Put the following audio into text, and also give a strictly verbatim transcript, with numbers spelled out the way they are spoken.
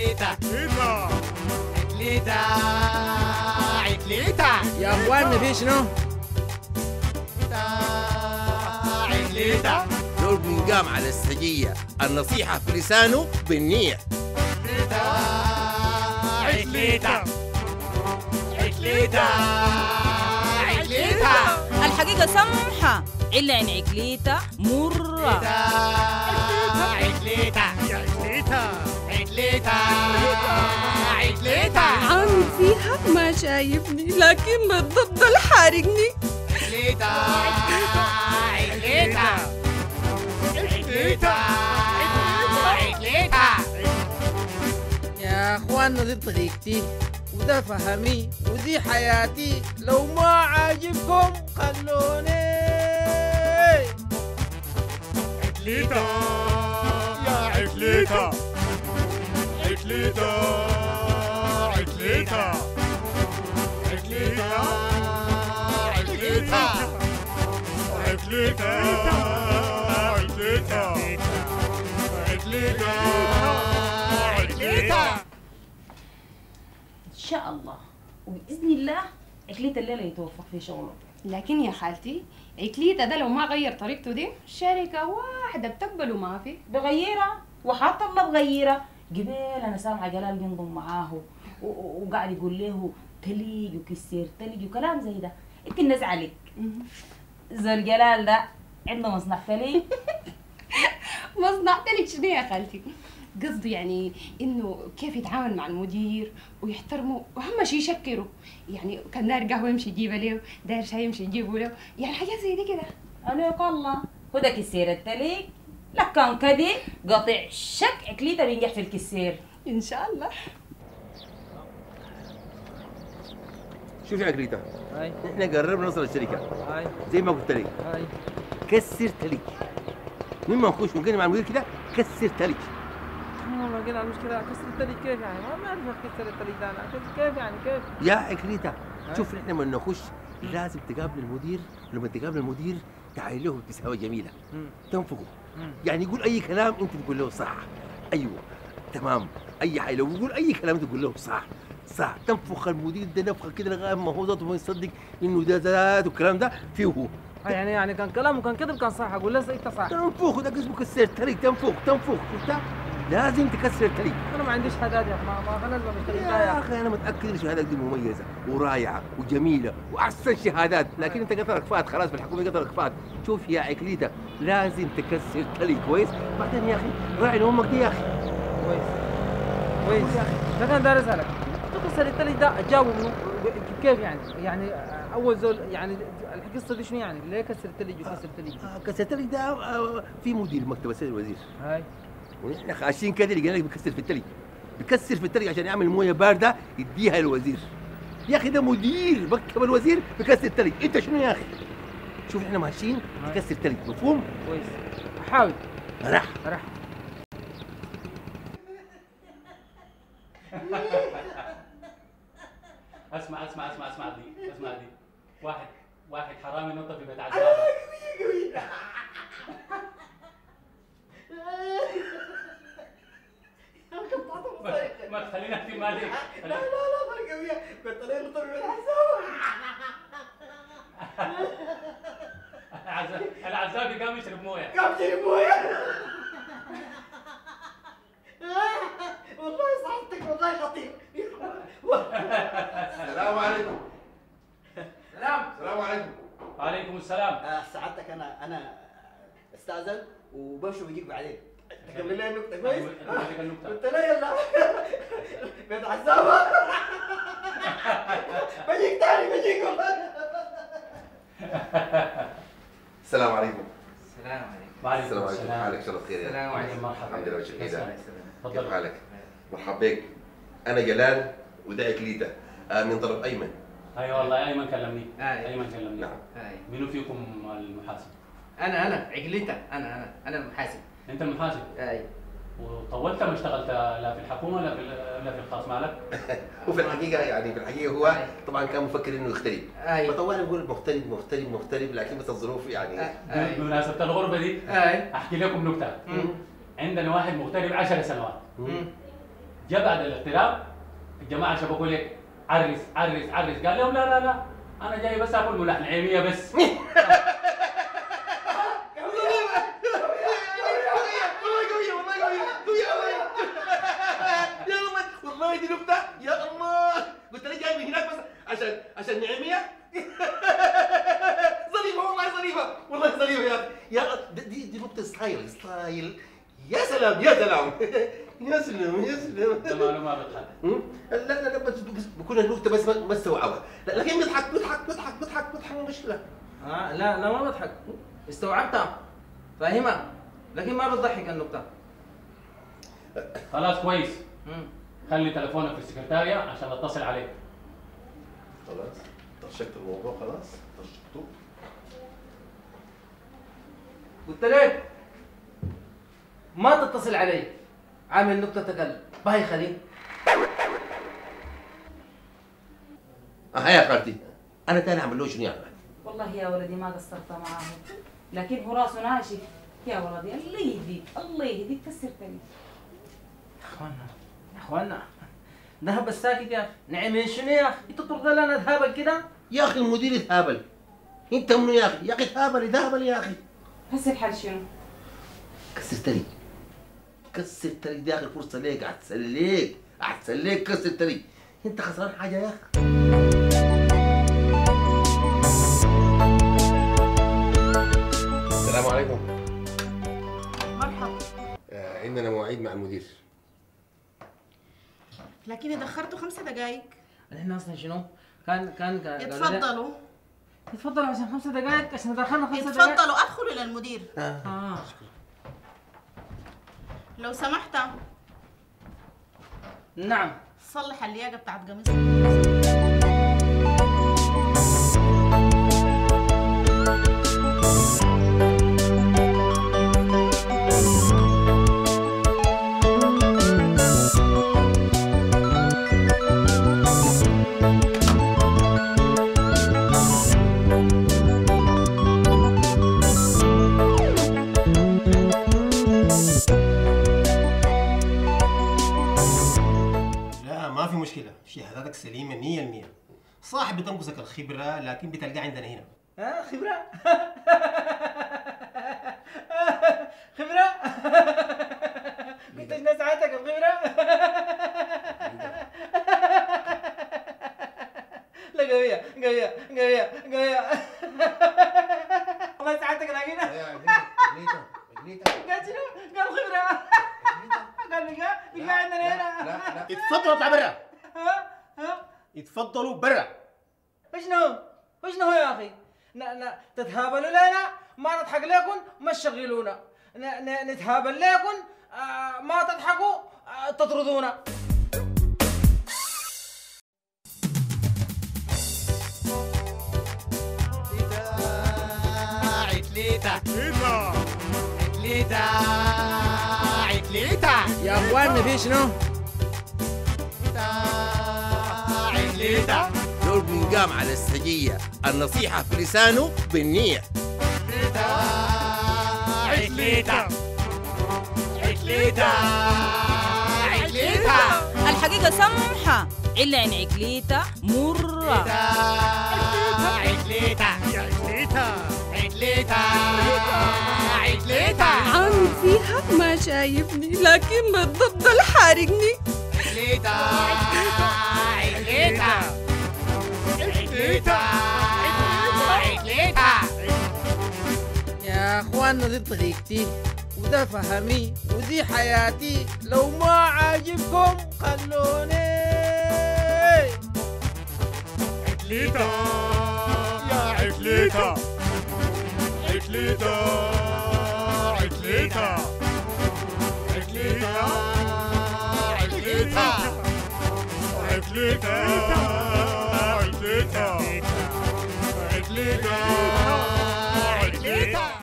عكليتا عكليتا عكليتا يا اخواننا في شنو؟ عكليتا لو بنقام على السجية النصيحة في لسانه بالنية. عكليتا عكليتا عكليتا الحقيقة سمحة إلا عن عكليتا مرة. عكليتا عكليتا عكليتا عكليتا عامل فيها ما شايفني لكن بالضبط الحارقني. عكليتا عكليتا عكليتا عكليتا يا اخواننا دي طريقتي وده فهمي ودي حياتي، لو ما عاجبكم خلوني. عكليتا يا عكليتا عكليتا عكليتا عكليتا عكليتا عكليتا عكليتا عكليتا عكليتا إن شاء الله وبإذن الله عكليتا الليلة يتوفق في شغله. لكن يا خالتي عكليتا ده لو ما غير طريقته دي شركة واحدة بتقبله ما في. بغيرها وحتى الله بغيرها. قبل أنا سامعة جلال ينضم معاه وقاعد يقول له تليج وكسير تليج وكلام زي ده. أنت الناس عليك زول جلال ده عنده مصنع تليج. مصنع تلج شنو يا خالتي؟ قصده يعني انه كيف يتعامل مع المدير ويحترمه واهم شيء يشكره، يعني كان داير قهوه يمشي يجيبها له، داير شاي يمشي يجيبه له، يعني حاجات زي دي كده. عليك الله هو ده كسير التليج. لا كان كده قطع شك عكليتا بينجح في الكسير ان شاء الله. شوف يا عكليتا، احنا قررنا نوصل الشركة هاي زي ما قلت لك. هاي كسر تلج مما نخش ونقول مع المدير كده كسر تلج. والله قلنا المشكلة كسر التلج كيف يعني؟ ما ما اعرف كسر التلج ده انا كيف يعني كيف؟ يا عكليتا شوف احنا لما نخش لازم تقابل المدير، لما تقابل المدير تعال له ابتسامة جميلة تنفقه، يعني يقول أي كلام أنت تقول له صح، أيوه تمام، أي حاجة لو يقول أي كلام تقول له صح صح، تنفخ المدير ده نفخة كده لغاية ما هو ذاته ما يصدق إنه ده ذات والكلام ده فيه هو. يعني يعني كان كلامه كان كذب كان صح، اقول له انت صح. تنفخ ده اسمه كسر تلج، تنفخ تنفخ شفتها؟ لازم تكسر التلج. انا ما عنديش شهادات يا اخي، ما ما خلاص ما بشتغل بها يا اخي انا متاكد ان الشهادات دي مميزه ورائعه وجميله واحسن شهادات، لكن انت قطرك فات خلاص، في الحكومه قطرك فات. شوف يا عكليتا لازم تكسر تلج كويس، بعدين يا اخي راعي لامك دي يا اخي. كويس كويس يا اخي، ده كان داير اسالك تكسر التلج ده جاوبه منه كيف يعني؟ يعني اول زول يعني القصه دي شنو يعني؟ ليه كسر التلج وكسر التلج؟ آه كسر التلج ده آه في مدير مكتب السيد الوزير. هاي ونحن خاشين كده لقينا لك بيكسر في التلج، بيكسر في التلج عشان يعمل مويه بارده يديها للوزير. يا اخي ده مدير مكتب الوزير بيكسر التلج، انت شنو يا اخي؟ شوف احنا ماشيين تكسر التلج، مفهوم؟ كويس احاول. راح راح اسمع اسمع اسمع اسمع دي اسمع دي واحد واحد حرامي نط في بيت عزابه. ما تخلينا اكتب مالك. لا لا لا فرق قوية، كنت ليه نطر من الحساب. العزابي قام يشرب مويه. قام يشرب مويه. والله صحتك والله خطير. السلام عليكم. سلام. السلام عليكم. وعليكم السلام. آه سعادتك انا انا استاذن وبمشي وبجيك بعدين. تكمل لي النكته كويس؟ قلت له يلا بيت عزابه. بجيك تاني بجيك والله. السلام عليكم. السلام عليكم. وعليكم السلام عليكم، حالك شرف خير يا السلام عليكم. مرحبا. الحمد لله وشكرا لله. تفضل. كيف حالك؟ مرحبا بك. انا جلال وده عكليتا آه من طرف ايمن. اي والله ايمن كلمني. آه. ايمن كلمني. نعم. هاي. منو فيكم المحاسب؟ انا انا عقليتا انا انا انا المحاسب. انت المحاسب؟ اي. وطولت ما اشتغلت لا في الحكومه ولا في لا في الخاص مالك؟ وفي الحقيقه يعني في الحقيقه هو طبعا كان مفكر انه يغترب. اي. فطوال يقول مغترب مغترب مغترب، لكن بس الظروف يعني. اي. بمناسبه الغربه دي اي. احكي لكم نكته. عندنا واحد مغترب عشر سنوات. جاء بعد الاغتراب الجماعه شبكوا لك عرس عرس عرس، قال لهم لا لا لا انا جاي بس اكل ملاح نعيميه بس. والله دي نكته يا الله، قلت لك جاي من هناك بس عشان عشان نعيميه. ظريفه والله ظريفه والله ظريفه يا اخي يا دي دي نكته ستايل ستايل. يا سلام يا سلام يا سلام يا سلام. ده ما ما بضحك. لا لا لا بس بكون النكته بس ما استوعبها، لكن بيضحك بيضحك بيضحك بيضحك بيضحك مو مشكله. آه لا لا ما بضحك، استوعبتها فاهمها لكن ما بتضحك النكته. خلاص كويس. خلي تليفونك في السكرتارية عشان اتصل عليك. خلاص طشقت الموضوع خلاص طشقته. قلت لك ما تتصل علي، عامل نكته تقل بايخه دي. اه يا خالتي انا تاني اعمل له شنو يا خالتي؟ والله يا ولدي ما قصرت معاه، لكن هو راسه ناشف يا ولدي. الله يهديك الله يهديك كسرتني. يا اخوانا يا اخوانا ذهب الساكت يا اخي. نعم شنو يا اخي؟ انت ترضى لنا ذهبل كده؟ يا اخي المدير يتهابل. انت منو يا اخي؟ يا اخي تهابل يتهابل يا اخي. هسه الحل شنو؟ كسرت لي كسرت لي دي اخر فرصه ليك، احسن ليك احسن ليك كسرت لي. انت خسران حاجه يا اخي؟ السلام عليكم. مرحبا. آه عندنا مواعيد مع المدير. لكن اتأخرتوا خمسة دقايق. احنا اصلا شنو؟ كان كان كان اتفضلوا. اتفضلوا عشان خمسة دقائق عشان دخلنا خمسة دقائق. اتفضلوا ادخلوا للمدير. اه, آه. لو سمحت نعم. صلح اللياقة بتاعت قميص. شهاداتك سليمة مية بالمية. صاحب بتنقصك الخبرة لكن بتلقى عندنا هنا. ها خبرة؟ خبرة؟ قلت الناس عاتك الخبرة؟ لا قوية قوية قوية قوية. الله يسعدك لكن قال شنو؟ قال خبرة. قال بقى بقى عندنا هنا. لا لا اتفضلوا اطلع برا. ها ها اتفضلوا برا. وشنو؟ وشنو يا اخي؟ تتهابلوا لنا ما نضحك لكم ما تشغلونا، نتهابل لكم آه ما تضحكوا آه تطردونا. عتليتا عتليتا عتليتا عتليتا يا اخواننا في شنو؟ عتليتا دول بنقام على السجية، النصيحة في لسانه بالنية. عتليتا عتليتا عتليتا الحقيقة سمحة إلا إن عقليتها مرة. عتليتا عتليتا عتليتا عتليتا عامل فيها ما شايفني لكن بالضبط الحارقني. عتليتا عتليتا عتليتا عتليتا. يا اخواننا دي طريقتي وده فهمي ودي حياتي، لو ما عاجبكم خلوني. عتليتا يا عتليتا عتليتا عتليتا عتليتا عتليتا عتليتا